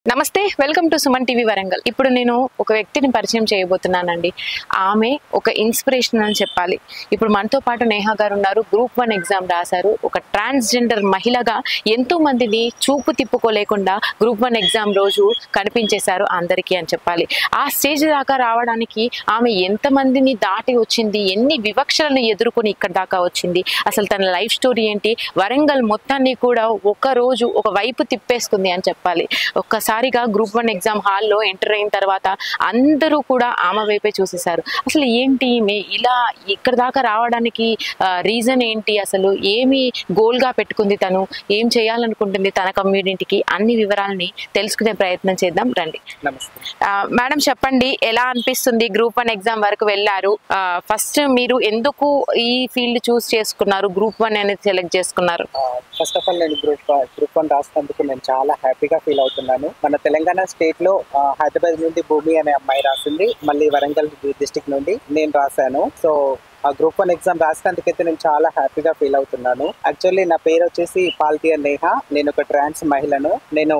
నమస్తే welcome to Suman TV Warangal. ఇప్పుడు నేను ఒక వ్యక్తిని పరిచయం చేయబోతున్నానండి. ఆమె ఒక ఇన్స్పిరేషన్ అని చెప్పాలి. ఇప్పుడు మనతో పాటు నేహా గారు ఉన్నారు. గ్రూప్ 1 ఎగ్జామ్ రాశారు. ఒక ట్రాన్స్జెండర్ మహిళగా ఎంతో మందిని చూపు తిప్పుకోలేకుండా గ్రూప్ 1 ఎగ్జామ్ రోజు కనిపించేశారు అందరికీ అని చెప్పాలి. ఆ స్టేజ్ దాకా రావడానికి ఆమె ఎంతమందిని దాటి వచ్చింది, ఎన్ని వివక్షలను ఎదుర్కొని ఇక్కడ దాకా వచ్చింది, అసలు తన లైఫ్ స్టోరీ ఏంటి, వరంగల్ మొత్తాన్ని కూడా ఒక రోజు ఒక వైపు తిప్పేసుకుంది అని చెప్పాలి. ఒక్కసారిగా గ్రూప్ 1 ఎగ్జామ్ హాల్లో ఎంటర్ అయిన తర్వాత అందరూ కూడా ఆమె వైపే చూసేశారు. అసలు ఏంటి ఇలా ఇక్కడ దాకా రావడానికి రీజన్ ఏంటి, అసలు ఏమి గోల్గా పెట్టుకుంది, తను ఏం చేయాలనుకుంటుంది తన కమ్యూనిటీకి, అన్ని వివరాలని తెలుసుకునే ప్రయత్నం చేద్దాం రండి. మేడం చెప్పండి, ఎలా అనిపిస్తుంది? గ్రూప్ 1 ఎగ్జామ్ వరకు వెళ్ళారు. ఫస్ట్ మీరు ఎందుకు ఈ ఫీల్డ్ చూస్ చేసుకున్నారు, గ్రూప్ 1 అనేది సెలెక్ట్ చేసుకున్నారు? ఫస్ట్ ఆఫ్ ఆల్ నేను గ్రూప్ 1 రాసినందుకు నేను చాలా హ్యాపీగా ఫీల్ అవుతున్నాను. మన తెలంగాణ స్టేట్ లో హైదరాబాద్ నుండి భూమి అనే అమ్మాయి రాసింది, మళ్ళీ వరంగల్ డిస్ట్రిక్ట్ నుండి నేను రాశాను. సో ఆ గ్రూప్ 1 ఎగ్జామ్ రాసినందుకైతే నేను చాలా హ్యాపీగా ఫీల్ అవుతున్నాను. యాక్చువల్లీ నా పేరు వచ్చేసి పాల్తియా నేహా. నేను ఒక ట్రాన్స్ మహిళను. నేను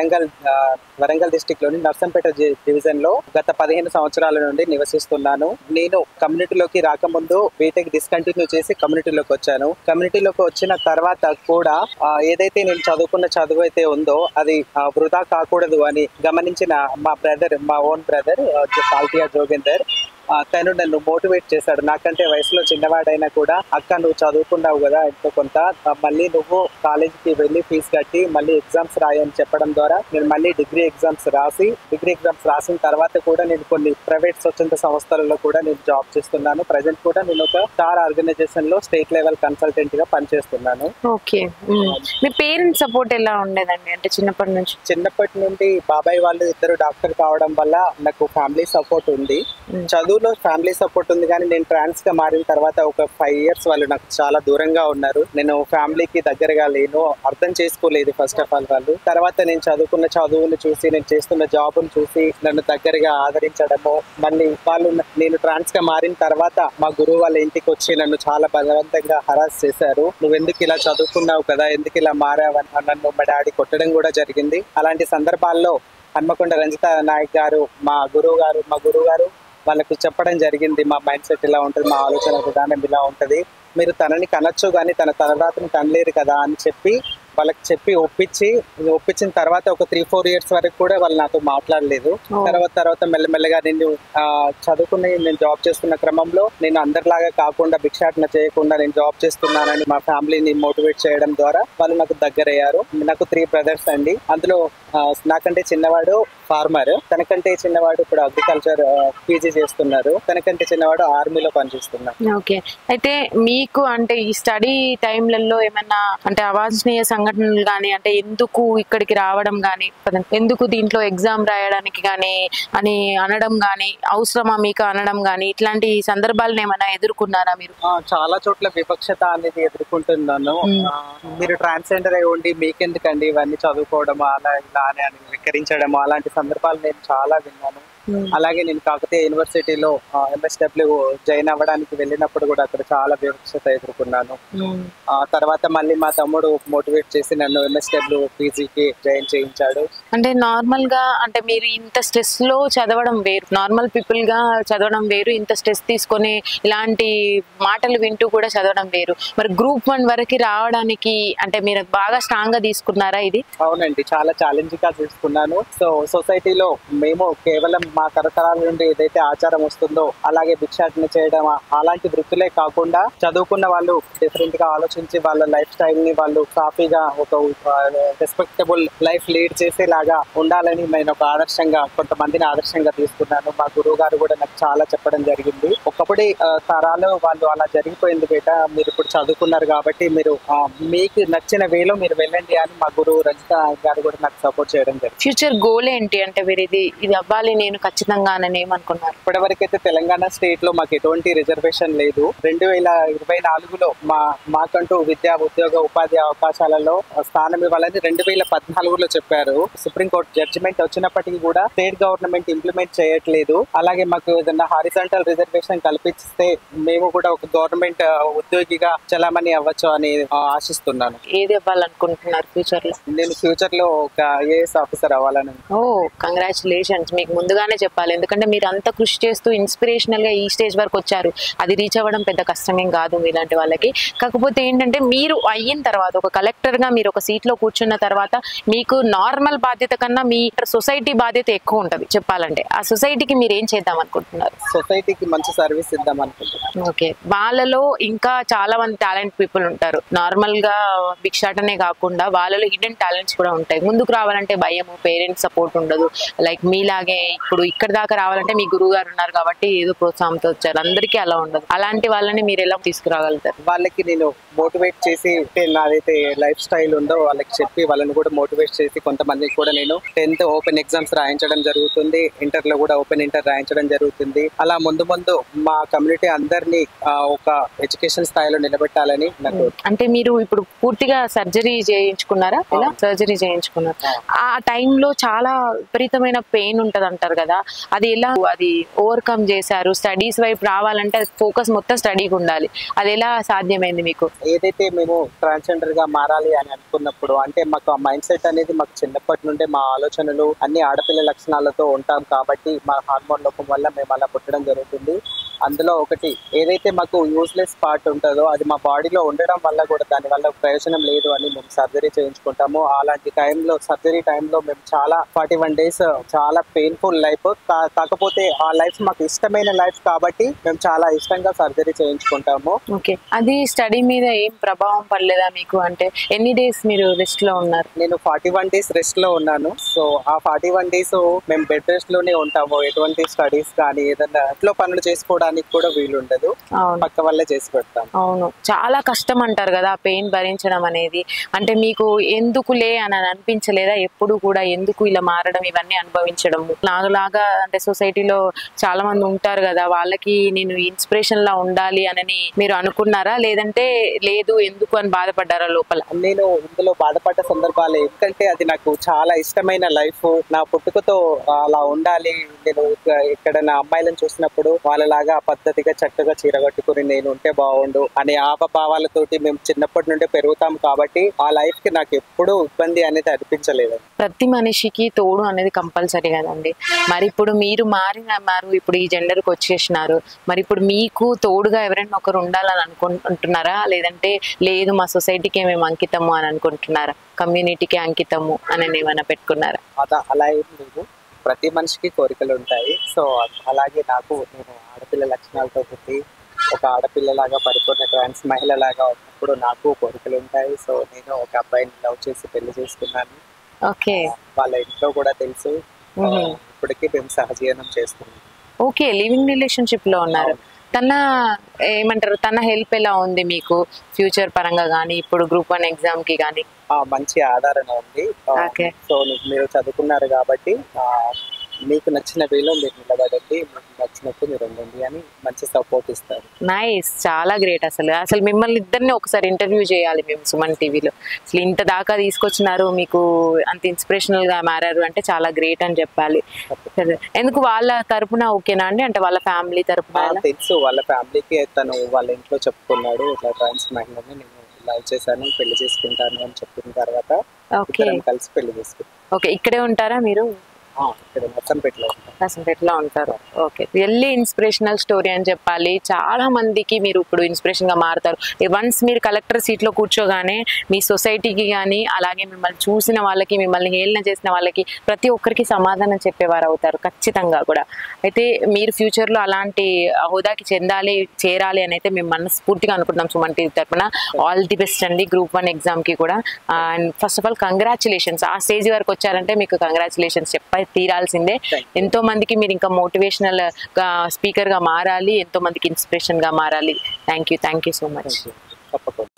వరంగల్ డిస్ట్రిక్ట్ లోని నర్సంపేట డివిజన్ లో గత 15 సంవత్సరాల నుండి నివసిస్తున్నాను. నేను కమ్యూనిటీలోకి రాకముందు బీటెక్ డిస్కంటిన్యూ చేసి కమ్యూనిటీలోకి వచ్చాను. కమ్యూనిటీలోకి వచ్చిన తర్వాత కూడా ఏదైతే నేను చదువుకున్న చదువు అయితే ఉందో అది వృధా కాకూడదు అని గమనించిన మా ఓన్ బ్రదర్ పాల్తియా జోగేందర్ తను నన్ను మోటివేట్ చేశాడు. నాకంటే వయసులో చిన్నవాడైనా కూడా, అక్క నువ్వు చదువుకున్నావు కదా ఎంతో కొంత, మళ్ళీ నువ్వు కాలేజీకి వెళ్ళి ఫీజు కట్టి మళ్ళీ ఎగ్జామ్స్ రాయని చెప్పడం ద్వారా నేను మళ్ళీ డిగ్రీ ఎగ్జామ్స్ రాసిన తర్వాత కూడా నేను కొన్ని ప్రైవేట్ స్వచ్ఛంద సంస్థలలో కూడా నేను జాబ్ చేస్తున్నాను. ప్రజెంట్ కూడా నేను ఒక స్టార్ ఆర్గనైజేషన్ లో స్టేట్ లెవెల్ కన్సల్టెంట్ గా పనిచేస్తున్నాను. ఓకే, మీ పేరెంట్స్ సపోర్ట్ ఎలా ఉండేదండి? అంటే చిన్నప్పటి నుండి బాబాయ్ వాళ్ళు ఇద్దరు డాక్టర్ కావడం వల్ల నాకు ఫ్యామిలీ సపోర్ట్ ఉంది. చదువులో ఫ్యామిలీ సపోర్ట్ ఉంది, కానీ నేను ట్రాన్స్ గా మారిన తర్వాత ఒక 5 years వాళ్ళు నాకు చాలా దూరంగా ఉన్నారు. నేను ఫ్యామిలీకి దగ్గరగా లేను, అర్థం చేసుకోలేదు ఫస్ట్ ఆఫ్ ఆల్ వాళ్ళు. తర్వాత నేను చదువుకున్న చదువును చూసి, నేను చేస్తున్న జాబును చూసి నన్ను దగ్గరగా ఆదరించడము, మళ్ళీ వాళ్ళు నేను ట్రాన్స్ గా మారిన తర్వాత మా గురువు వాళ్ళ ఇంటికి వచ్చి నన్ను చాలా బలవంతంగా హరాస్ చేశారు. నువ్వు ఎందుకు ఇలా చదువుకున్నావు కదా, ఎందుకు ఇలా మారావని నన్ను మా డాడీ కొట్టడం కూడా జరిగింది. అలాంటి సందర్భాల్లో హన్మకొండ రంజిత నాయక్ గారు మా గురువు గారు వాళ్ళకు చెప్పడం జరిగింది, మా మైండ్ సెట్ ఇలా ఉంటుంది, మా ఆలోచన విధానం ఇలా ఉంటుంది, మీరు తనని కనొచ్చు కానీ తన తలరాతని కనలేరు కదా అని చెప్పి వాళ్ళకి ఒప్పించిన తర్వాత ఒక 3-4 years వరకు కూడా వాళ్ళు నాతో మాట్లాడలేదు. తర్వాత మెల్లమెల్లగా నేను నేను జాబ్ చేస్తున్న క్రమంలో నేను అందరిలాగా కాకుండా భిక్షాటన చేయకుండా నేను జాబ్ చేస్తున్నానని మా ఫ్యామిలీని మోటివేట్ చేయడం ద్వారా వాళ్ళు నాకు దగ్గరయ్యారు. నాకు 3 brothers అండి. అందులో నాకంటే చిన్నవాడు ఫార్మర్, తనకంటే చిన్నవాడు ఇప్పుడు అగ్రికల్చర్ పీజీ చేస్తున్నారు, తనకంటే చిన్నవాడు ఆర్మీలో పనిచేస్తున్నారు. ఓకే, అయితే మీకు అంటే ఈ స్టడీ టైంలలో ఏమన్నా అంటే అవాంఛనీయ సంఘటనలు కానీ, అంటే ఎందుకు ఇక్కడికి రావడం కానీ, ఎందుకు దీంట్లో ఎగ్జామ్ రాయడానికి కానీ అని అనడం కానీ, అవసరమా మీకు అనడం కానీ, ఇట్లాంటి సందర్భాలను ఏమైనా ఎదుర్కొన్నారా మీరు? చాలా చోట్ల వివక్షత అనేది ఎదుర్కొంటున్నాను. మీరు ట్రాన్స్జెండర్ అయి ఉండి మీకెందుకండి ఇవన్నీ చదువుకోవడం, అలా ఇలా అని వికరించడం, అలాంటి సందర్భాలు నేను చాలా విన్నాను. అలాగే నేను కాకతీయ యూనివర్సిటీలో MSW జాయిన్ అవ్వడానికి వెళ్ళినప్పుడు కూడా అక్కడ చాలా వివక్షత ఎదుర్కొన్నాను. తర్వాత మళ్ళీ మా తమ్ముడు మోటివేట్ చేసి నన్ను MSW పీజీకి జాయిన్ చేయించాడు. అంటే నార్మల్ గా అంటే మీరు ఇంత స్ట్రెస్ లో చదవడం వేరు, నార్మల్ పీపుల్ గా చదవడం వేరు, ఇంత స్ట్రెస్ తీసుకొని ఇలాంటి మాటలు వింటూ కూడా చదవడం వేరు. మరి గ్రూప్ 1 వరకు రావడానికి అంటే మీరు బాగా స్ట్రాంగ్ గా తీసుకున్నారా ఇది? అవునండి, చాలా ఛాలెంజింగ్ గా తీసుకున్నాను. సో సొసైటీలో మేము కేవలం మా తరతరాల నుండి ఏదైతే ఆచారం వస్తుందో అలాగే భిక్షాటన చేయడం అలాంటి వృత్తులే కాకుండా చదువుకున్న వాళ్ళు డిఫరెంట్ గా ఆలోచించి వాళ్ళ లైఫ్ స్టైల్ ని వాళ్ళు సాఫీగా ఒక రెస్పెక్టబుల్ లైఫ్ లీడ్ చేసేలాగా ఉండాలని నేను ఒక కొంతమందిని ఆదర్శంగా తీసుకున్నాను. మా గురువు గారు కూడా నాకు చాలా చెప్పడం జరిగింది. ఒకప్పుడు తరాలు వాళ్ళు అలా జరిగిపోయింది బేట, మీరు ఇప్పుడు చదువుకున్నారు కాబట్టి మీరు మీకు నచ్చిన వేలో మీరు వెళ్ళండి అని మా గురువు రంజిత గారు కూడా నాకు సపోర్ట్ చేయడం జరిగింది. ఫ్యూచర్ గోల్ ఏంటి అంటే మీరు ఇది అవ్వాలి నేను ఖచ్చితంగా అని ఏమనుకున్నారు? ఇప్పటివరకైతే తెలంగాణ స్టేట్ లో మాకు ఎటువంటి రిజర్వేషన్ లేదు. 2024లో మాకంటూ విద్యా ఉద్యోగ ఉపాధి అవకాశాలలో స్థానం ఇవ్వాలని 2014లో చెప్పారు. సుప్రీంకోర్టు జడ్జిమెంట్ వచ్చినప్పటికీ కూడా స్టేట్ గవర్నమెంట్ ఇంప్లిమెంట్ చేయట్లేదు. అలాగే మాకు ఏదైనా హారిజాంటల్ రిజర్వేషన్ కల్పిస్తే మేము కూడా ఒక గవర్నమెంట్ ఉద్యోగిగా చలామణి అవ్వచ్చు అని ఆశిస్తున్నాను. ఏది అవ్వాలనుకుంటున్నారు ఫ్యూచర్ లో? నేను ఫ్యూచర్ లో ఒక ఐఏఎస్ ఆఫీసర్ అవ్వాలని. ఓ కంగ్రాచులేషన్స్, మీకు ముందుగానే చెప్పాలి. ఎందుకంటే మీరు అంత కృషి చేస్తూ ఇన్స్పిరేషనల్ గా ఈ స్టేజ్ వరకు వచ్చారు. అది రీచ్ అవ్వడం పెద్ద కష్టమేం కాదు మీలాంటి వాళ్ళకి. కాకపోతే ఏంటంటే మీరు అయిన తర్వాత ఒక కలెక్టర్ గా మీరు ఒక సీట్ లో కూర్చున్న తర్వాత మీకు నార్మల్ బాధ్యత కన్నా మీ సొసైటీ బాధ్యత ఎక్కువ ఉంటది చెప్పాలంటే. ఆ సొసైటీకి మీరు ఏం చేద్దాం అనుకుంటున్నారు? సొసైటీకి మంచి సర్వీస్ ఇద్దాం అనుకుంటున్నాను. ఓకే, వాళ్ళలో ఇంకా చాలా మంది టాలెంట్ పీపుల్ ఉంటారు. నార్మల్ గా భిక్షాటనే కాకుండా వాళ్ళలో హిడెన్ టాలెంట్స్ కూడా ఉంటాయి. ముందుకు రావాలంటే భయము, పేరెంట్స్ సపోర్ట్ ఉండదు. లైక్ మీలాగే ఇప్పుడు ఇక్కడ దాకా రావాలంటే మీ గురువు గారు ఉన్నారు కాబట్టి ఏదో ప్రోత్సాహంతో వచ్చారు. అందరికీ అలా ఉండదు. అలాంటి వాళ్ళని మీరు ఎలా తీసుకురాగలుగుతారు? వాళ్ళకి నేను మోటివేట్ చేసి నాదైతే లైఫ్ స్టైల్ ఉందో వాళ్ళకి చెప్పి వాళ్ళని కూడా మోటివేట్ చేసి కొంతమందికి కూడా నేను 10th ఓపెన్ ఎగ్జామ్స్ రాయించడం జరుగుతుంది. ఇంటర్ లో కూడా ఓపెన్ ఇంటర్ రాయించడం జరుగుతుంది. అలా ముందు ముందు మా కమ్యూనిటీ అందరినీ ఒక ఎడ్యుకేషన్ స్థాయిలో నిలబెట్టాలని నాకు. అంటే మీరు ఇప్పుడు పూర్తిగా సర్జరీ చేయించుకున్నారా? ఇలా సర్జరీ చేయించుకున్నారు. ఆ టైంలో చాలా విపరీతమైన పెయిన్ ఉంటది అంటారు కదా, అది ఎలా అది ఓవర్కమ్ చేశారు? స్టడీస్ వైపు రావాలంటే ఫోకస్ మొత్తం స్టడీకి ఉండాలి. అది ఎలా సాధ్యమైంది మీకు? ఏదైతే మేము ట్రాన్స్జెండర్ గా మారాలి అని అనుకున్నప్పుడు అంటే మాకు ఆ మైండ్ సెట్ అనేది మాకు చిన్నప్పటి నుండే మా ఆలోచనలు అన్ని ఆడపిల్ల లక్షణాలతో ఉంటాం కాబట్టి మా హార్మోన్ లోపం వల్ల మేము అలా పుట్టడం జరుగుతుంది. అందులో ఒకటి ఏదైతే మాకు యూస్లెస్ పార్ట్ ఉంటుందో అది మా బాడీలో ఉండడం వల్ల కూడా దాని వల్ల ప్రయోజనం లేదు అని మేము సర్జరీ చేయించుకుంటాము. అలాంటి టైంలో సర్జరీ టైంలో మేము చాలా 41 days చాలా పెయిన్ఫుల్ లైఫ్. కాకపోతే ఆ లైఫ్ మాకు ఇష్టమైన లైఫ్ కాబట్టి మేము చాలా ఇష్టంగా సర్జరీ చేయించుకుంటాము. ఓకే, అది స్టడీ మీద ఏం ప్రభావం పడలేదా మీకు? అంటే ఎన్ని డేస్ మీరు రెస్ట్ లో ఉన్నారు? నేను 41 days రెస్ట్ లో ఉన్నాను. సో ఆ 41 days మేము బెడ్ రెస్ట్ లోనే ఉంటాము. ఎటువంటి స్టడీస్ కానీ ఏదైనా ఇంట్లో పనులు చేసుకోవడానికి కూడా వీలు ఉండదు. పక్క వల్లే చేసి పెడతాం. అవును, చాలా కష్టం అంటారు కదా పెయిన్ భరించడం అనేది. అంటే మీకు ఎందుకులే అని అనిపించలేదా ఎప్పుడు కూడా? ఎందుకు ఇలా మారడం, ఇవన్నీ అనుభవించడం? నాలాగా అంటే సొసైటీలో చాలా మంది ఉంటారు కదా, వాళ్ళకి నేను ఇన్స్పిరేషన్ లా ఉండాలి అని మీరు అనుకున్నారా? లేదంటే లేదు ఎందుకు అని బాధపడ్డారా లోపల? నేను ఇందులో బాధపడ్డ సందర్భాలు ఎందుకంటే అది నాకు చాలా ఇష్టమైన లైఫ్. నా పుట్టుకతో అలా ఉండాలి. నేను ఇక్కడ నా అమ్మాయిలను చూసినప్పుడు వాళ్ళలాగా పద్ధతిగా చక్కగా చీర కట్టుకుని నేను ఉంటే బాగుండు అనే ఆపభావాలతోటి మేము చిన్నప్పటి నుండే పెరుగుతాం కాబట్టి ఆ లైఫ్ కి నాకు ఎప్పుడూ ఇబ్బంది అనేది అనిపించలేదు. ప్రతి మనిషికి తోడు అనేది కంపల్సరీ కదండి. మరి ఇప్పుడు మీరు ఇప్పుడు ఈ జెండర్కి వచ్చేసినారు, మరి ఇప్పుడు మీకు తోడుగా ఎవరైనా ఒకరు ఉండాలని అనుకుంటున్నారా? లేదంటే లేదు మా సొసైటీకి మేము అంకితము అని అనుకుంటున్నారా? కమ్యూనిటీకి అంకితము అని ఏమైనా పెట్టుకున్నారా? అలా ఏం లేదు. ప్రతి మనిషికి కోరికలు ఉంటాయి. సో అలాగే నాకు నేను ఆడపిల్ల లక్షణాలతో పుట్టి ఒక ఆడపిల్లలాగా పరిపూర్ణ ట్రాన్స్ మహిళలాగా ఉన్నప్పుడు నాకు కోరికలు ఉంటాయి. సో నేను ఒక అబ్బాయిని లవ్ చేసి పెళ్లి చేసుకున్నాను. ఓకే, వాళ్ళ ఇంట్లో కూడా తెలుసు. ఇప్పటికీ మేము సహజీవనం చేస్తున్నాం. ఓకే, లివింగ్ రిలేషన్షిప్ లో ఉన్నారు. తన ఏమంటారు, తన హెల్ప్ ఎలా ఉంది మీకు ఫ్యూచర్ పరంగా కానీ ఇప్పుడు Group 1 ఎగ్జామ్ కి కానీ? మంచి ఆధారణ ఉంది. సో మీరు చదువుకున్నారు కాబట్టి మీకు నచ్చిన వేలో మీరు నిలబడండి, మీకు నచ్చినట్టు మీరు ఉండండి అని మంచి సపోర్ట్ ఇస్తారు. నైస్, చాలా గ్రేట్. అసలు మిమ్మల్ని ఇద్దరిని ఒకసారి ఇంటర్వ్యూ చేయాలి మేము సుమన్ టీవీలో. అసలు ఇంత దాకా తీసుకొచ్చినారు, మీకు అంత ఇన్స్పిరేషనల్ గా మారారు అంటే చాలా గ్రేట్ అని చెప్పాలి. ఎందుకు వాళ్ళ తరపున ఓకేనా అండి? అంటే వాళ్ళ ఫ్యామిలీ తరపున తెలుసు. వాళ్ళ ఫ్యామిలీకి తను వాళ్ళ ఇంట్లో చెప్పుకున్నాడు ఇట్లా ట్రాన్స్ మహిళని నేను లవ్ చేశాను, పెళ్లి చేసుకుంటాను అని చెప్పిన తర్వాత కలిసి పెళ్లి చేసుకుంటాను. ఓకే, ఇక్కడే ఉంటారా మీరు? వసంపేటలో ఉంటారు. ఓకే, రియల్లీ ఇన్స్పిరేషనల్ స్టోరీ అని చెప్పాలి. చాలా మందికి మీరు ఇప్పుడు ఇన్స్పిరేషన్ గా మారుతారు. వన్స్ మీరు కలెక్టర్ సీట్ లో కూర్చోగానే మీ సొసైటీకి కానీ అలాగే మిమ్మల్ని చూసిన వాళ్ళకి, మిమ్మల్ని హేళన చేసిన వాళ్ళకి ప్రతి ఒక్కరికి సమాధానం చెప్పేవారు అవుతారు ఖచ్చితంగా కూడా. అయితే మీరు ఫ్యూచర్ లో అలాంటి హోదాకి చేరాలి అని అయితే మేము మనస్ఫూర్తిగా అనుకుంటున్నాం సుమన్ టీవీ తరపున. ఆల్ ది బెస్ట్ అండి Group 1 ఎగ్జామ్ కి కూడా. And first of all congratulations. ఆ స్టేజ్ వరకు వచ్చారంటే మీకు కంగ్రాచులేషన్స్ చెప్పాలి తీరాల్సిందే. ఎంతో మందికి మీరు ఇంకా మోటివేషనల్ గా స్పీకర్ గా మారాలి, ఎంతో మందికి ఇన్స్పిరేషన్ గా మారాలి. Thank you so much.